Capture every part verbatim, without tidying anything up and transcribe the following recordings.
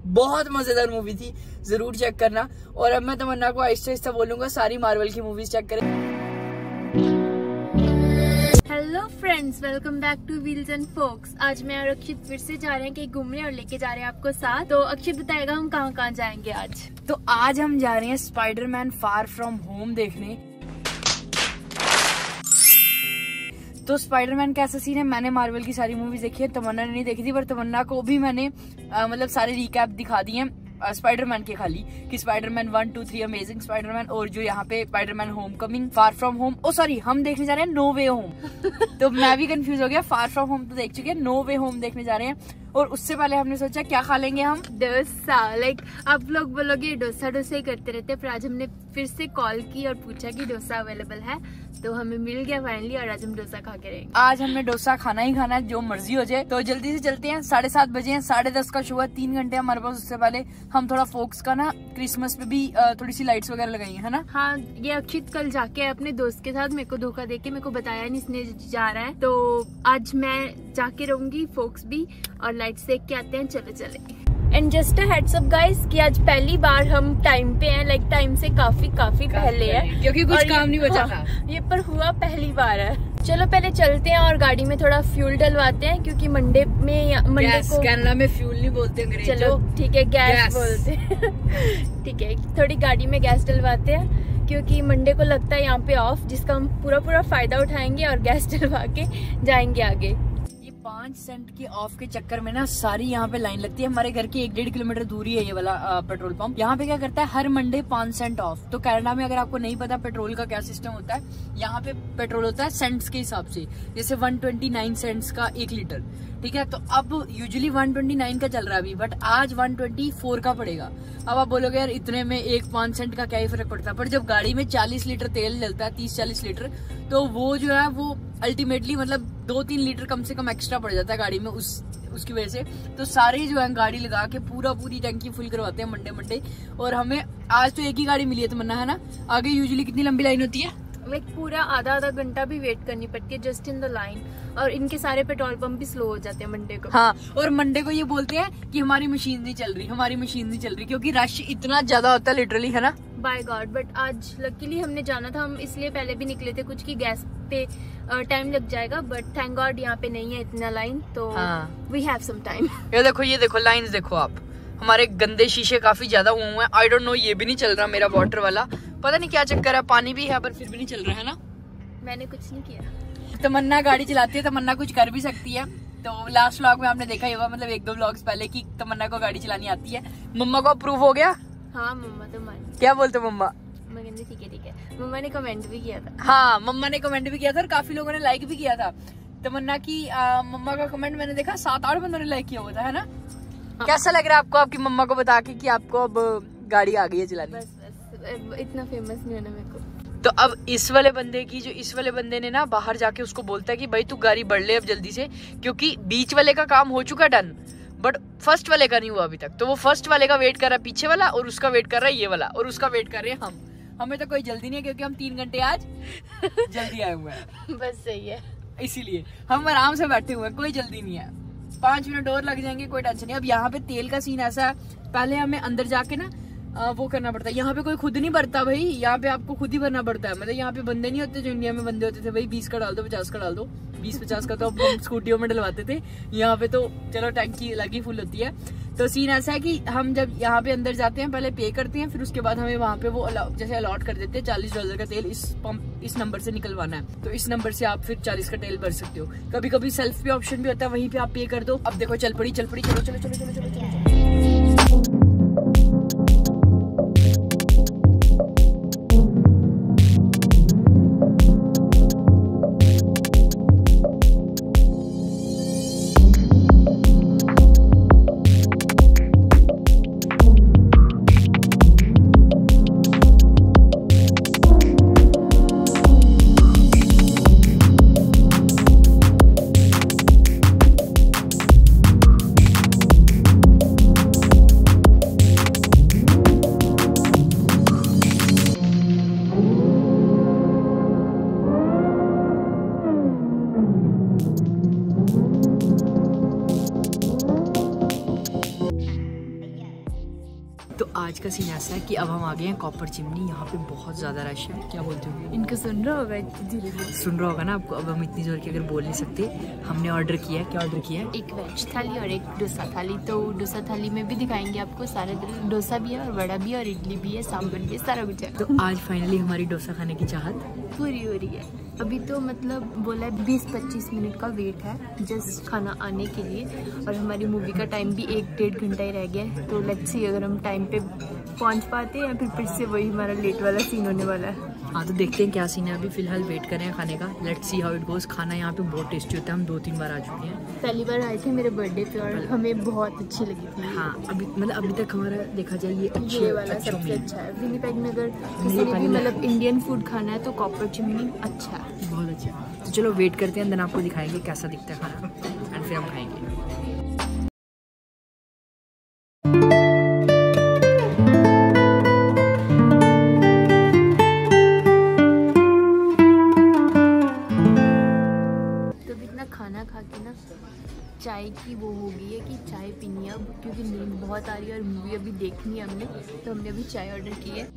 बहुत मजेदार मूवी थी, जरूर चेक करना। और अब मैं तमन्ना को आहिस्ता आहिस्ता बोलूंगा सारी मार्वल की मूवीज चेक करें। Hello friends, welcome back to wheels and folks. आज मैं और अक्षित फिर से जा रहे हैं कहीं घूमने और लेके जा रहे हैं आपको साथ। तो अक्षित बताएगा हम कहाँ कहाँ जाएंगे आज। तो आज हम जा रहे हैं स्पाइडरमैन फार फ्रॉम होम देखने। तो स्पाइडरमैन का ऐसा सीन है, मैंने मार्वल की सारी मूवीज देखी है, तमन्ना ने नहीं देखी थी, पर तमन्ना को भी मैंने आ, मतलब सारे रिकैप दिखा दिए हैं स्पाइडरमैन के खाली, कि Spiderman one two three amazing Spiderman, और जो यहाँ पे Spiderman homecoming, far from home, oh sorry हम देखने जा रहे हैं नो वे होम। तो मैं भी कंफ्यूज हो गया, फार फ्रॉम होम तो देख चुके हैं, नो वे होम देखने जा रहे हैं। और उससे पहले हमने सोचा क्या खा लेंगे हम, डोसा। लाइक आप लोग बोलोगे डोसा डोसा ही करते रहते हैं, पर आज हमने फिर से कॉल की और पूछा कि डोसा अवेलेबल है, तो हमें मिल गया फाइनली, और आज हम डोसा खा के रहेंगे। आज हमने डोसा खाना ही खाना है, जो मर्जी हो जाए। तो जल्दी से चलते हैं, साढ़े सात बजे हैं, साढ़े दस का शो है, तीन घंटे हमारे पास। उससे पहले हम थोड़ा फोक्स का ना क्रिसमस पे भी थोड़ी सी लाइट्स वगैरह लगाई है ना। हाँ, ये अक्षित कल जाके अपने दोस्त के साथ मेरे को धोखा देके मेरे को बताया नहीं इसने जा रहा है, तो आज मैं जाके रहूंगी फोक्स भी, और लाइट्स देख के आते हैं। चलो चले। And just a heads up guys कि आज पहली बार हम टाइम पे हैं, लाइक टाइम से काफी काफी पहले है, क्योंकि कुछ काम नहीं बचा था। ये पर हुआ पहली बार है। चलो पहले चलते हैं और गाड़ी में थोड़ा फ्यूल डलवाते हैं, क्योंकि मंडे में मंडे को कनाडा में फ्यूल नहीं बोलते अंग्रेज। चलो ठीक है, गैस, गैस। बोलते हैं। ठीक है, थोड़ी गाड़ी में गैस डलवाते हैं, क्योंकि मंडे को लगता है यहाँ पे ऑफ, जिसका हम पूरा पूरा फायदा उठाएंगे और गैस डलवा के जाएंगे आगे। पांच सेंट के ऑफ के चक्कर में ना सारी यहाँ पे लाइन लगती है। हमारे घर की एक डेढ़ किलोमीटर दूरी है ये वाला आ, पेट्रोल पंप। यहाँ पे क्या करता है, हर मंडे पांच सेंट ऑफ। तो कनाडा में अगर आपको नहीं पता पेट्रोल का क्या सिस्टम होता है, यहाँ पे पेट्रोल होता है सेंट्स के हिसाब से, जैसे वन ट्वेंटी नाइन सेंट्स का एक लीटर, ठीक है। तो अब यूजुअली वन ट्वेंटी नाइन का चल रहा है अभी, बट आज वन ट्वेंटी फोर का पड़ेगा। अब आप बोलोगे यार इतने में एक पांच सेंट का क्या ही फर्क पड़ता है, पर जब गाड़ी में चालीस लीटर तेल डलता है, तीस चालीस लीटर, तो वो जो है वो अल्टीमेटली मतलब दो तीन लीटर कम से कम एक्स्ट्रा पड़ जाता है गाड़ी में उस उसकी वजह से। तो सारे जो है गाड़ी लगा के पूरा पूरी टंकी फुल करवाते हैं मंडे मंडे। और हमें आज तो एक ही गाड़ी मिली है तमन्ना, है ना। आगे यूजुअली कितनी लंबी लाइन होती है, लाइक पूरा आधा आधा घंटा भी वेट करनी पड़ती है जस्ट इन द लाइन, और इनके सारे पेट्रोल पंप भी स्लो हो जाते हैं मंडे को। हाँ, और मंडे को ये बोलते हैं कि हमारी मशीन नहीं चल रही, हमारी मशीन नहीं चल रही, क्योंकि रश इतना ज्यादा होता है लिटरली, है ना। बाय गॉड, बट आज लकीली हमने जाना था, हम इसलिए पहले भी निकले थे कुछ की गैस पे टाइम लग जाएगा, बट थैंक गॉड यहाँ पे नहीं है इतना लाइन, तो वी हैव सम टाइम। ये देखो, ये देखो लाइंस देखो आप, हमारे गंदे शीशे काफी ज्यादा हुए हैं। आई डोंट नो, ये भी नहीं चल रहा मेरा वाटर वाला, पता नहीं क्या चक्कर है, पानी भी है पर फिर भी नहीं चल रहा है ना। मैंने कुछ नहीं किया। तमन्ना गाड़ी चलाती है, तमन्ना कुछ कर भी सकती है। तो लास्ट व्लॉग में आपने देखा ही होगा, मतलब एक दो व्लॉग्स पहले, कि तमन्ना को गाड़ी चलानी आती है। मम्मा को अप्रूव हो गया। हाँ मम्मा तो मान, क्या बोलते मम्मा, मैं कहती ठीक है ठीक है। मम्मा ने कमेंट भी किया था। हाँ, मम्मा ने कमेंट भी किया था और काफी लोगों ने लाइक भी किया था तमन्ना की। मम्मा का कमेंट मैंने देखा सात आठ बंदों ने लाइक किया हुआ था, है ना। हाँ। कैसा लग रहा है आपको आपकी मम्मा को बता के कि आपको अब गाड़ी आ गई है चलानी? बस बस इतना फेमस नहीं होना मेरे को। तो अब इस वाले बंदे की, जो इस वाले बंदे ने ना बाहर जाके उसको बोलता है कि भाई तू गाड़ी बढ़ ले अब जल्दी से, क्योंकि बीच वाले का काम हो चुका डन, बट फर्स्ट वाले का नहीं हुआ अभी तक। तो वो फर्स्ट वाले का वेट कर रहा है पीछे वाला, और उसका वेट कर रहा है ये वाला, और उसका वेट कर रहे हैं हम। हमें तो कोई जल्दी नहीं है, क्योंकि हम तीन घंटे आज जल्दी आए हुए हैं। बस सही है, इसीलिए हम आराम से बैठे हुए हैं, कोई जल्दी नहीं है। पांच मिनट और लग जाएंगे, कोई टेंशन नहीं। अब यहाँ पे तेल का सीन ऐसा है, पहले हमें अंदर जाके ना आ, वो करना पड़ता है। यहाँ पे कोई खुद नहीं भरता भाई, यहाँ पे आपको खुद ही भरना पड़ता है। मतलब यहाँ पे बंदे नहीं होते जो इंडिया में बंदे होते थे, भाई बीस का डाल दो, पचास का डाल दो। बीस पचास का तो हम स्कूटियों में डलवाते थे, यहाँ पे तो चलो टैंकी लगी फुल होती है। तो सीन ऐसा है कि हम जब यहाँ पे अंदर जाते हैं, पहले पे करते हैं, फिर उसके बाद हमें वहाँ पे वो जैसे अलॉट कर देते हैं, चालीस डॉलर का तेल इस पंप इस नंबर से निकलवाना है, तो इस नंबर से आप फिर चालीस का तेल भर सकते हो। कभी कभी सेल्फ पे ऑप्शन भी होता है, वहीं पे आप पे कर दो। अब देखो चल पड़ी चल पड़ी, चलो चलो चलो चलो चलो चलो। तो आज का सीन ऐसा है कि अब हम आ गए हैं कॉपर चिमनी। यहाँ पे बहुत ज्यादा रश है। क्या बोलते हो? इनको सुन रहा होगा, धीरे धीरे सुन रहा होगा ना आपको। अब हम इतनी जोर की अगर बोल नहीं सकते। हमने ऑर्डर किया है। क्या ऑर्डर किया है? एक वेज थाली और एक डोसा थाली। तो डोसा थाली में भी दिखाएंगे आपको सारे। डोसा भी है और वड़ा भी है और इडली भी है, सांभर भी है, सारा कुछ है। तो आज फाइनली हमारी डोसा खाने की चाहत पूरी हो रही है। अभी तो मतलब बोला है बीस पच्चीस मिनट का वेट है जस्ट खाना आने के लिए, और हमारी मूवी का टाइम भी एक डेढ़ घंटा ही रह गया है। तो लेट्स सी अगर हम टाइम पे पहुंच पाते हैं या फिर फिर से वही हमारा लेट वाला सीन होने वाला है। हाँ, तो देखते हैं क्या सीन है। अभी फिलहाल वेट कर रहे हैं खाने का। Let's see how it goes. खाना यहाँ पे बहुत टेस्टी होता है। हम दो तीन बार आ चुके हैं। पहली बार आए थे मेरे बर्थडे पे और हमें बहुत अच्छी लगी थी। हाँ, अभी मतलब अभी तक हमारा देखा जाए ये अच्छी, ये वाला सबसे अच्छा है। विनीपेग में अगर किसी ने भी मतलब इंडियन फूड खाना है तो कॉपर चिमनी अच्छा है, बहुत अच्छा। तो चलो वेट करते हैं, देन आपको दिखाएंगे कैसा दिखता है खाना एंड फिर हम खाएंगे। खाना खा के ना चाय की वो हो गई है कि चाय पीनी है अब, क्योंकि नींद बहुत आ रही है और मूवी अभी देखनी है हमने, तो हमने अभी चाय ऑर्डर की है।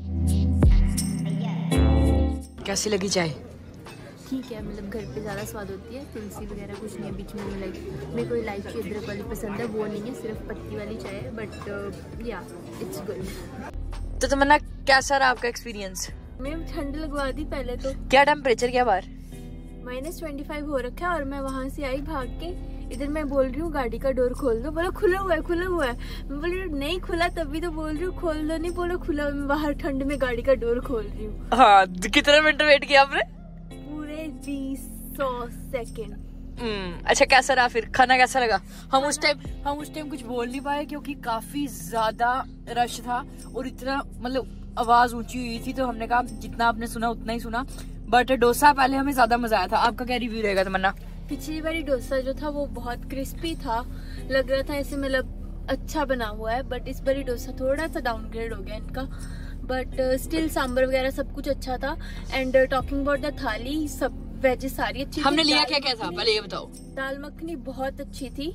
कैसी लगी चाय? ठीक है, मतलब घर पे ज़्यादा स्वाद होती है। तुलसी वगैरह कुछ नहीं है बीच में। लाइक मेरे को इलायची अदरक वाली पसंद है, वो नहीं है, सिर्फ पत्ती वाली चाय है। बट या इट्स गुड। तो तमन्ना कैसा रहा आपका एक्सपीरियंस? मैं ठंड लगवा दी पहले तो। क्या टेम्परेचर क्या बाहर? माइनस ट्वेंटी फाइव हो रखा है और मैं वहाँ से आई भाग के, इधर मैं बोल रही हूँ गाड़ी का डोर खोल दो, बोलो खुला हुआ है खुला हुआ है। मैं बोल रही हूँ नहीं खुला, तभी तो बोल रही हूँ खोल दो, नहीं बोलो खुला। मैं बाहर ठंड में गाड़ी का डोर खोल रही हूँ। हाँ, कितने मिनट वेट किया आपने? पूरे बीस सौ सेकेंड। हम्म, अच्छा कैसा रहा फिर? खाना कैसा लगा? हम उस टाइम हम उस टाइम कुछ बोल नहीं पाए क्योंकि काफी ज्यादा रश था और इतना मतलब आवाज ऊंची हुई थी, तो हमने कहा जितना आपने सुना उतना ही सुना। बट डोसा पहले हमें ज्यादा मजा आया था। आपका क्या रिव्यू रहेगा तमन्ना? पिछली बारी डोसा जो था वो बहुत क्रिस्पी था, लग रहा था ऐसे मतलब अच्छा बना हुआ है। बट इस बारी डोसा थोड़ा सा डाउनग्रेड हो गया इनका। बट स्टिल सांबर वगैरह सब कुछ अच्छा था। एंड टॉकिंग अबाउट द थाली, सब वेजेस सारी अच्छी। हमने लिया क्या क्या था पहले ये बताओ? दाल मखनी बहुत अच्छी थी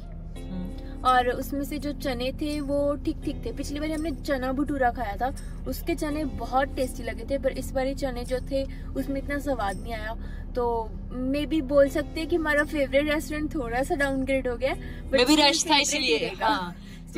और उसमें से जो चने थे वो ठीक ठीक थे। पिछली बार हमने चना भटूरा खाया था, उसके चने बहुत टेस्टी लगे थे, पर इस बार चने जो थे उसमें इतना स्वाद नहीं आया। तो मे भी बोल सकते हैं कि हमारा फेवरेट रेस्टोरेंट थोड़ा सा डाउनग्रेड हो गया। मैं भी रश था इसीलिए। हाँ,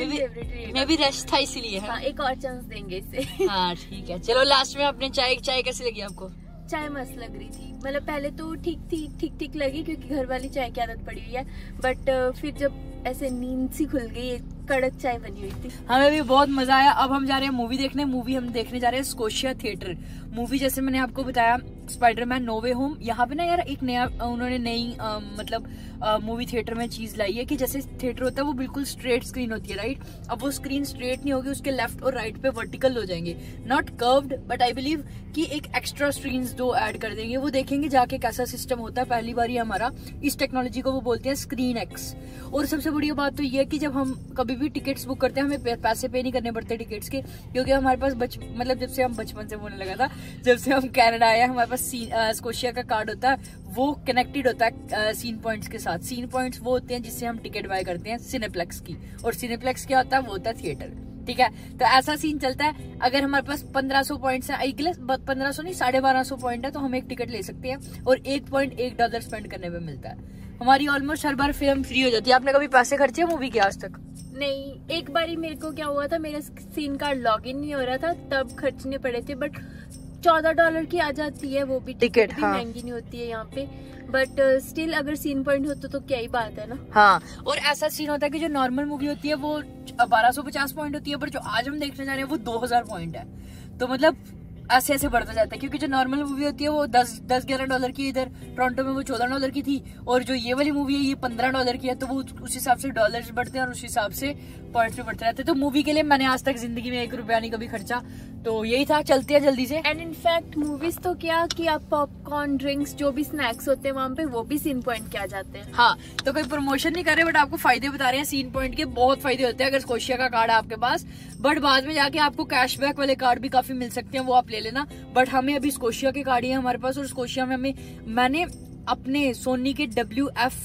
मैं भी रश था इसीलिए। हाँ, एक और चांस देंगे इसे। हाँ ठीक है, चलो लास्ट में अपने चाय चाय कैसी लगी आपको? चाय मस्त लग रही थी। मतलब पहले तो ठीक थी, ठीक ठीक लगी क्योंकि घर वाली चाय की आदत पड़ी हुई है। बट फिर जब ऐसे नींद सी खुल गई, कड़क चाय बनी हुई थी। हमें भी बहुत मजा आया। अब हम जा रहे हैं मूवी देखने। मूवी हम देखने जा रहे हैं स्कोशिया थिएटर। मूवी जैसे मैंने आपको बताया स्पाइडरमैन नो वे होम। यहाँ पे ना यार एक नया उन्होंने नई मतलब मूवी थिएटर में चीज लाई है कि जैसे थिएटर होता है वो बिल्कुल स्ट्रेट स्क्रीन होती है, राइट? अब वो स्क्रीन स्ट्रेट नहीं होगी, उसके लेफ्ट और राइट पे वर्टिकल हो जाएंगे, not curved. But I believe कि एक एक्स्ट्रा स्क्रीन्स दो ऐड कर देंगे। वो देखेंगे जाके कैसा सिस्टम होता है। पहली बार ही हमारा इस टेक्नोलॉजी को वो बोलते हैं स्क्रीन एक्स। और सबसे बढ़िया बात तो ये है कि जब हम कभी भी टिकट्स बुक करते हैं हमें पैसे पे नहीं करने पड़ते टिकट्स के, क्योंकि हमारे पास बच मतलब जब से हम बचपन से बोलने लगा था, जब से हम कनाडा आए हमारे पास स्कोशिया का कार्ड होता है, वो कनेक्टेड होता है सीन पॉइंट्स के साथ। सीन पॉइंट्स वो होते हैं जिससे हम टिकट बाय करते हैं सिनेप्लेक्स की, और सिनेप्लेक्स क्या होता है? वो होता है थिएटर। ठीक है, तो ऐसा सीन चलता है। अगर हमारे पास पंद्रह सौ पॉइंट्स है, पंद्रह सौ नहीं साढ़े बारह सौ पॉइंट है, तो हम एक टिकट ले सकते हैं और एक पॉइंट एक डॉलर स्पेंड करने में मिलता है। हमारी ऑलमोस्ट हर बार फिल्म फ्री हो जाती है। आपने कभी पैसे खर्चे मूवी के आज तक? नहीं, एक बारी मेरे को क्या हुआ था, मेरा सीन कार्ड लॉग इन नहीं हो रहा था, तब खर्चने पड़े थे। बट चौदह डॉलर की आ जाती है वो भी टिकट। हाँ। महंगी नहीं होती है यहाँ पे। बट स्टिल uh, अगर सीन पॉइंट होता तो क्या ही बात है ना। हाँ, और ऐसा सीन होता है कि जो नॉर्मल मूवी होती है वो बारह सौ पचास पॉइंट होती है, पर जो आज हम देखने जा रहे हैं वो दो हजार पॉइंट है। तो मतलब ऐसे ऐसे बढ़ता जाता है, क्योंकि जो नॉर्मल मूवी होती है वो दस दस ग्यारह डॉलर की, इधर टोरंटो में वो चौदह डॉलर की थी, और जो ये वाली मूवी है ये पंद्रह डॉलर की है। तो वो उस हिसाब से डॉलर्स बढ़ते हैं और उस हिसाब से पॉइंट्स भी बढ़ते रहते हैं। तो मूवी के लिए मैंने आज तक जिंदगी में एक रुपया नहीं कभी खर्चा। तो यही था, चलते हैं जल्दी से। एंड इनफैक्ट मूवीज तो क्या कि आप पॉपकॉर्न, ड्रिंक्स, जो भी स्नैक्स होते हैं वहाँ पे वो भी सीन पॉइंट के आ जाते हैं। हाँ, तो कोई प्रमोशन नहीं कर रहे, बट आपको फायदे बता रहे हैं। सीन पॉइंट के बहुत फायदे होते हैं अगर स्कोशिया का कार्ड है आपके पास। बट बाद में जाके आपको कैशबैक वाले कार्ड भी काफी मिल सकते हैं, वो आप ले लेना। बट हमें अभी स्कोशिया के कार्ड ही है हमारे पास, और स्कोशिया में हमें मैंने अपने सोनी के W F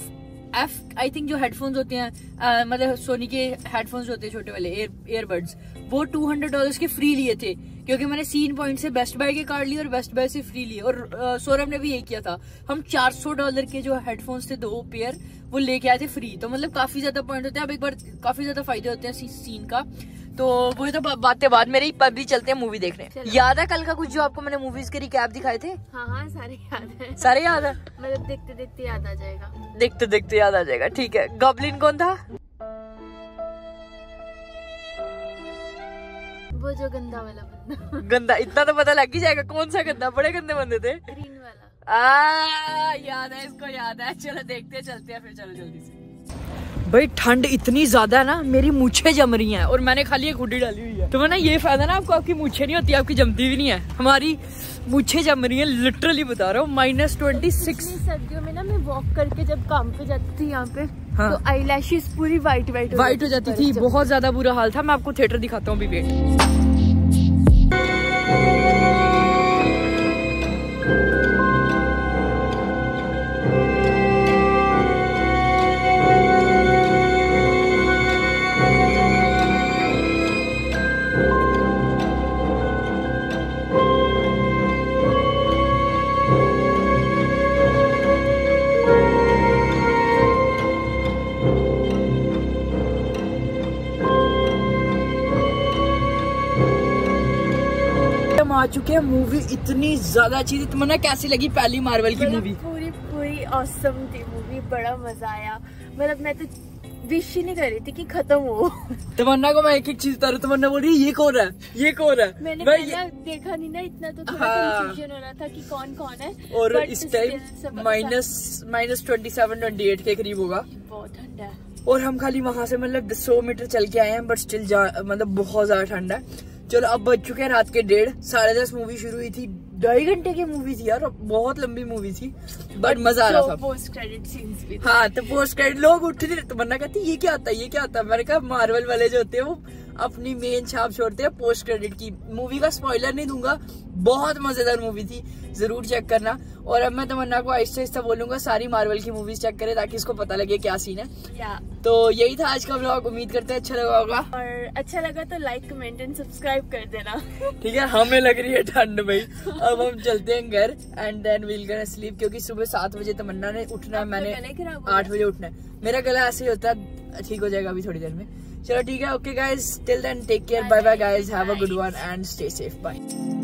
F I think जो हेडफोन्स होते हैं, uh, मतलब सोनी के हेडफोन्स होते हैं छोटे वाले एयर ईयरबड्स, वो टू हंड्रेड डॉलर के फ्री लिए थे, क्योंकि मैंने सीन पॉइंट से बेस्ट बाय के कार्ड लिए और बेस्ट बाय से फ्री लिए। और uh, सौरभ ने भी यही किया था, हम चार सौ डॉलर के जो हेडफोन्स थे दो पेयर वो लेके आए थे फ्री। तो मतलब काफी ज्यादा पॉइंट होते हैं, अब एक बार काफी ज्यादा फायदे होते हैं सीन का। तो वही तो बातें बाद मेरी, अभी चलते हैं मूवी देखने। याद है कल का कुछ जो आपको मैंने मूवीज के रिकैप दिखाए थे? हाँ हाँ सारे याद है। सारे याद है, मतलब देखते देखते याद आ जाएगा। देखते देखते याद आ जाएगा, ठीक है। गॉब्लिन कौन था? वो जो गंदा वाला बंदा। गंदा, इतना तो पता लग ही जाएगा कौन सा गंदा, बड़े गंदे बंदे थे। ग्रीन वाला। आ, याद है, इसको याद है। चलो देखते चलते हैं फिर, चलो जल्दी से। भाई ठंड इतनी ज्यादा है ना, मेरी मूछें जम रही हैं और मैंने खाली एक हुडी डाली हुई है। तो मैंने ये फायदा ना आपको, आपकी मूछें नहीं होती, आपकी जमती भी नहीं है। हमारी मूछें जम रही हैं, लिटरली बता रहा हूँ। माइनस ट्वेंटी सिक्स सर्दियों में ना मैं वॉक करके जब काम पे जाती थी यहाँ पे, हाँ। तो आई लैशेस पूरी व्हाइट व्हाइट व्हाइट हो जाती थी, बहुत ज्यादा बुरा हाल था। मैं आपको थिएटर दिखाता हूँ अभी, वेट। आ चुके हैं, मूवी इतनी ज्यादा अच्छी थी। तुम्हें कैसी लगी पहली मार्वल की मूवी? पूरी पूरी ऑसम थी मूवी, बड़ा मजा आया। मतलब मैं तो विश ही नहीं कर रही थी कि खत्म हो। तमन्ना को मैं एक एक चीज बता रहा हूँ, तमन्ना बोल रही है ये कौन है, ये कौन है। मैंने मैं पहला ये... देखा नहीं ना इतना, तो थोड़ा कंफ्यूजन हो रहा था कि कौन कौन है। और इस time minus minus twenty seven twenty eight के करीब होगा, बहुत ठंडा है। और हम खाली वहां से मतलब सौ मीटर चल के आए हैं, बट स्टिल मतलब बहुत ज्यादा ठंडा है। चलो अब बज चुके हैं रात के डेढ़, साढ़े दस मूवी शुरू हुई थी, ढाई घंटे की मूवी थी यार, बहुत लंबी मूवी थी, बट मजा आ रहा था। पोस्ट क्रेडिट सीन्स भी। हाँ, तो पोस्ट क्रेडिट लोग उठ रहे, तो मन्ना कहती ये क्या होता है, ये क्या होता है। मैंने कहा मार्वल वाले जो होते हैं वो अपनी मेन छाप छोड़ते हैं पोस्ट क्रेडिट की। मूवी का स्पॉइलर नहीं दूंगा, बहुत मजेदार मूवी थी, जरूर चेक करना। और अब मैं तमन्ना को आहिस्ता आहिस्ता बोलूंगा सारी मार्वल की मूवीज चेक करे, ताकि इसको पता लगे क्या सीन है। या। तो यही था आज का व्लॉग, उम्मीद करते हैं अच्छा लगा होगा, और अच्छा लगा तो लाइक कमेंट एंड सब्सक्राइब कर देना। ठीक है, हमें लग रही है ठंड भाई, अब हम चलते हैं घर and then we'll gonna sleep, क्योंकि सुबह सात बजे तमन्ना ने उठना है, मैंने आठ बजे उठना है। मेरा गला ऐसे ही होता है, ठीक हो जाएगा अभी थोड़ी देर में। चलो ठीक है, okay guys, till then take care, bye bye guys, have a good one and stay safe, bye.